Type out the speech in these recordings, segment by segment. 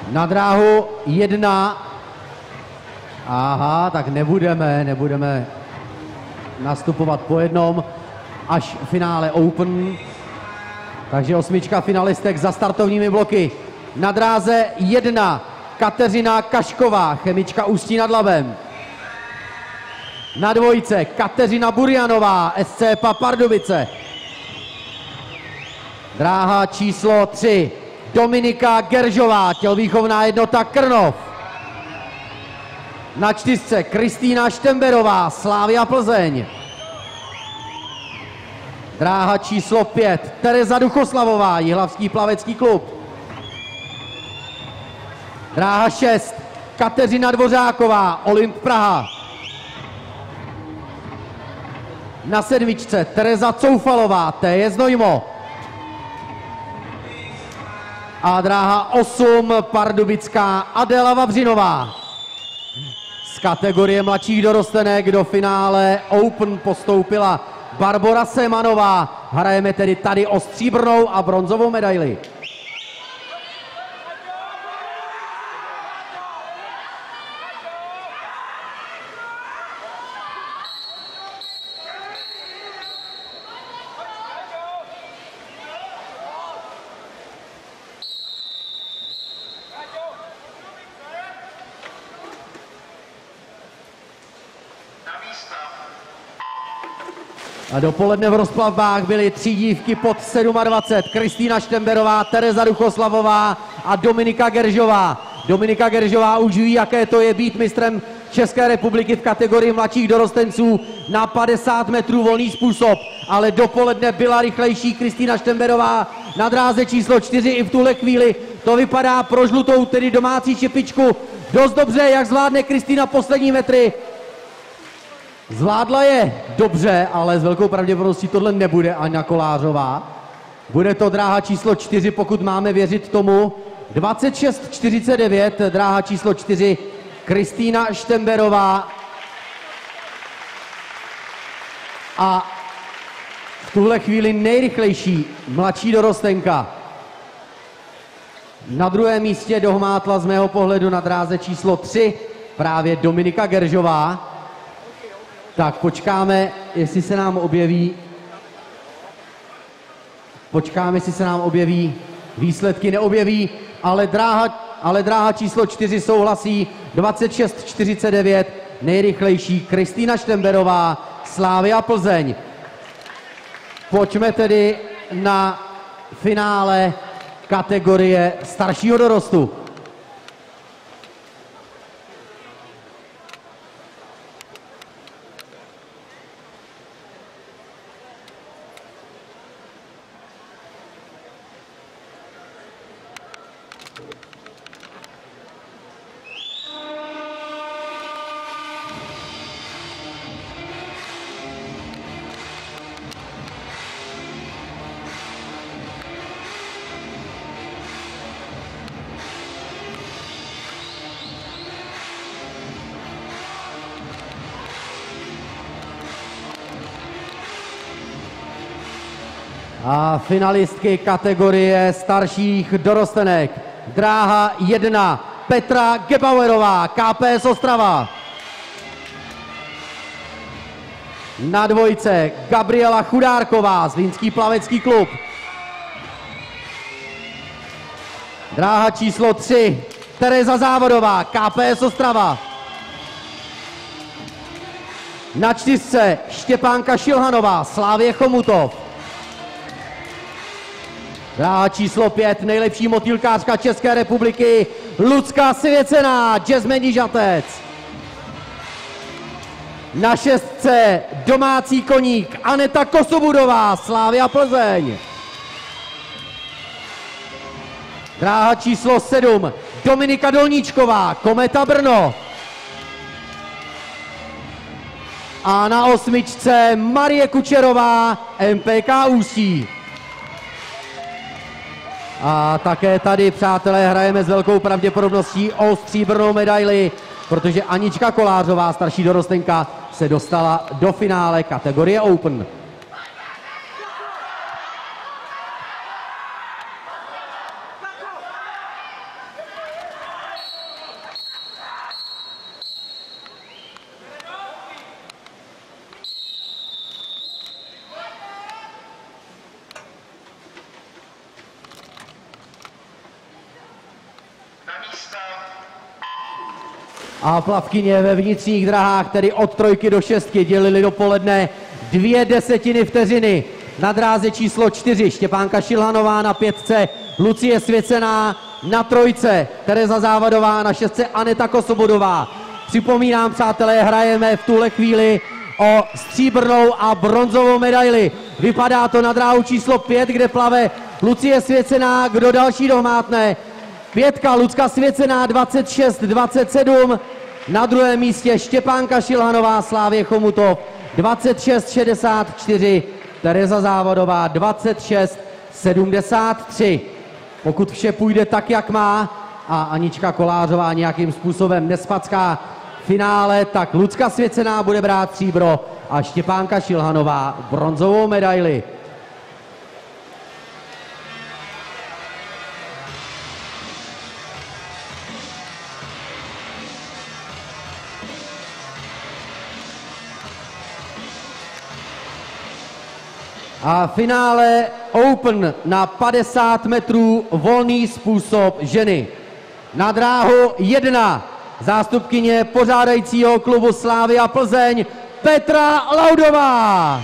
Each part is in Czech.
Na dráhu 1. Aha, tak nebudeme nastupovat po jednom až v finále Open. Takže 8 finalistek za startovními bloky. Na dráze 1 Kateřina Kašková, chemička Ústí nad Labem. Na dvojce Kateřina Burjanová, SC Pardubice. Dráha číslo 3 Dominika Geržová, tělovýchovná jednota Krnov. Na 4 Kristýna Štemberová, Slavia Plzeň. Dráha číslo 5 Tereza Duchoslavová, Jihlavský plavecký klub. Dráha 6 Kateřina Dvořáková, Olymp Praha. Na 7 Tereza Coufalová, TJ Znojmo. A dráha 8 pardubická Adéla Vavřinová. Z kategorie mladších dorostenek do finále Open postoupila Barbora Semanová. Hrajeme tedy tady o stříbrnou a bronzovou medaili. A dopoledne v rozplavbách byly 3 dívky pod 27. Kristýna Štemberová, Tereza Duchoslavová a Dominika Geržová. Dominika Geržová už ví, jaké to je být mistrem České republiky v kategorii mladších dorostenců na 50 metrů volný způsob. Ale dopoledne byla rychlejší Kristýna Štemberová na dráze číslo 4 i v tuhle chvíli. To vypadá pro žlutou, tedy domácí šepičku. Dost dobře, jak zvládne Kristýna poslední metry. Zvládla je dobře, ale s velkou pravděpodobností tohle nebude Aňa Kolářová. Bude to dráha číslo 4, pokud máme věřit tomu. 26:49, dráha číslo 4, Kristýna Štemberová. A v tuhle chvíli nejrychlejší mladší dorostenka. Na druhém místě dohmátla z mého pohledu na dráze číslo 3 právě Dominika Geržová. Tak počkáme, jestli se nám objeví. Počkáme, jestli se nám objeví výsledky. Neobjeví, ale dráha číslo 4 souhlasí. 26:49, nejrychlejší Kristýna Štemberová, Slavia Plzeň. Pojďme tedy na finále kategorie staršího dorostu. A finalistky kategorie starších dorostenek. Dráha 1 Petra Gebauerová, KPS Ostrava. Na dvojce Gabriela Chudárková, Zlínský plavecký klub. Dráha číslo 3 Tereza Závodová, KPS Ostrava. Na 4 Štěpánka Šilhanová, Slávie Chomutov. Dráha číslo 5, nejlepší motýlkářka České republiky, Lucka Svěcená, Jazzmeni Žatec. Na 6 domácí koník Aneta Kosobudová, Slavia Plzeň. Dráha číslo 7, Dominika Dolníčková, Kometa Brno. A na 8 Marie Kučerová, MPK Ústí. A také tady, přátelé, hrajeme s velkou pravděpodobností o stříbrnou medaili, protože Anička Kolářová, starší dorostenka, se dostala do finále kategorie Open. A plavkyně ve vnitřních drahách, tedy od 3 do 6, dělili dopoledne 0,2 vteřiny. Na dráze číslo 4 Štěpánka Šilhanová, na 5 Lucie Svěcená, na 3 Tereza Závadová, na 6 Aneta Kosobodová. Připomínám, přátelé, hrajeme v tuhle chvíli o stříbrnou a bronzovou medaili. Vypadá to na dráhu číslo 5, kde plave Lucie Svěcená. Kdo další dohmátne? 5 Lucka Svěcená 26-27. Na druhém místě Štěpánka Šilhanová, Slávě Chomutov 26-64. Tereza Závadová 26-73. Pokud vše půjde tak, jak má, a Anička Kolářová nějakým způsobem nespacká finále, tak Lucka Svěcená bude brát stříbro a Štěpánka Šilhanová bronzovou medaili. A finále Open na 50 metrů volný způsob ženy. Na dráhu 1 zástupkyně pořádajícího klubu Slavia Plzeň Petra Laudová.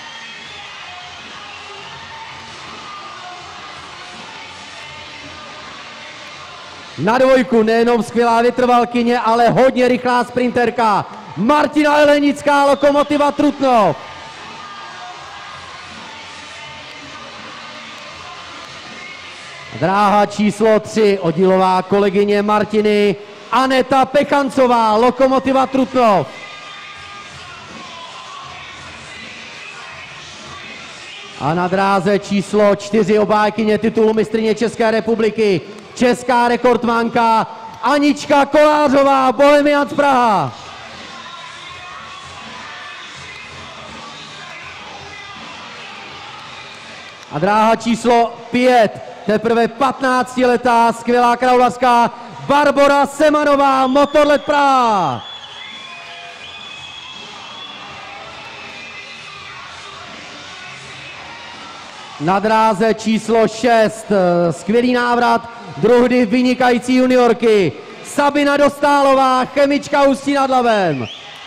Na 2 nejenom skvělá vytrvalkyně, ale hodně rychlá sprinterka Martina Elenická, Lokomotiva Trutnov. Dráha číslo 3, oddílová kolegyně Martiny Aneta Pechancová, Lokomotiva Trutnov. A na dráze číslo 4 obhájkyně titulu mistryně České republiky, česká rekordmanka Anička Kolářová, Bohemians Praha. A dráha číslo 5, teprve 15letá skvělá kraulařka Barbora Semanová, Motorlet Praha. Na dráze číslo 6, skvělý návrat druhdy vynikající juniorky Sabina Dostálová, chemička Ústí nad Labem.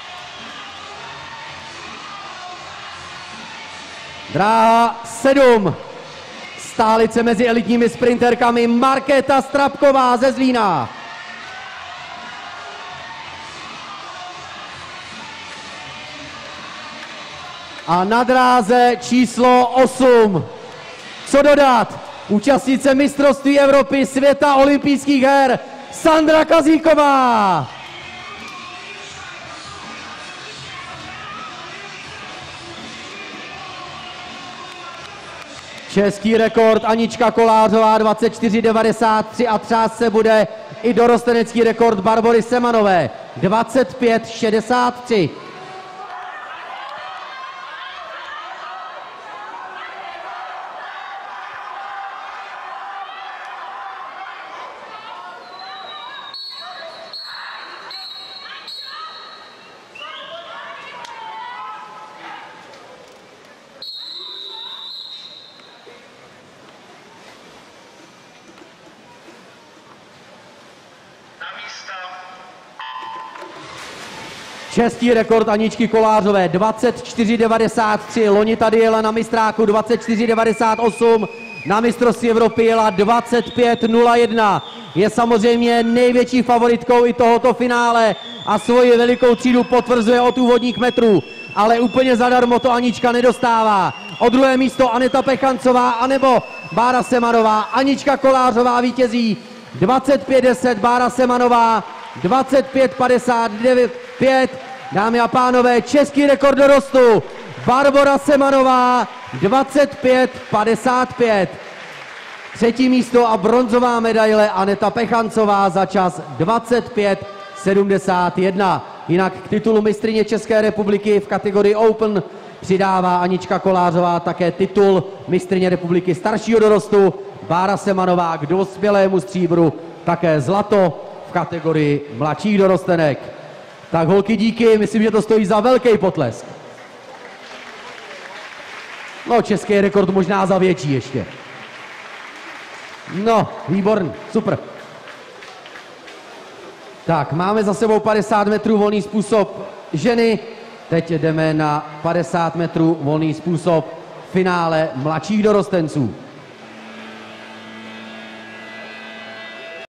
Dráha 7, stálice mezi elitními sprinterkami Markéta Strapková ze Zlína. A na dráze číslo 8, co dodat, účastnice mistrovství Evropy, světa, olympijských her Sandra Kazíková. Český rekord Anička Kolářová 24,93 a třást se bude i dorostenecký rekord Barbory Semanové 25,63. Český rekord Aničky Kolářové 24,93, loni tady jela na mistráku 24,98, na mistrovství Evropy jela 25,01. Je samozřejmě největší favoritkou i tohoto finále a svoji velikou třídu potvrzuje od úvodních metrů, ale úplně zadarmo to Anička nedostává. O druhé místo Aneta Pechancová anebo Bára Semanová. Anička Kolářová vítězí 25,10, Bára Semanová 25,59. Dámy a pánové, český rekord dorostu Barbora Semanová 25,55. Třetí místo a bronzová medaile Aneta Pechancová za čas 25,71. Jinak k titulu mistryně České republiky v kategorii Open přidává Anička Kolářová také titul mistryně republiky staršího dorostu. Bára Semanová k dospělému stříbru také zlato v kategorii mladších dorostenek. Tak holky, díky, myslím, že to stojí za velký potlesk. No, český rekord možná za větší ještě. No, výborný, super. Tak, máme za sebou 50 metrů volný způsob ženy. Teď jdeme na 50 metrů volný způsob finále mladších dorostenců.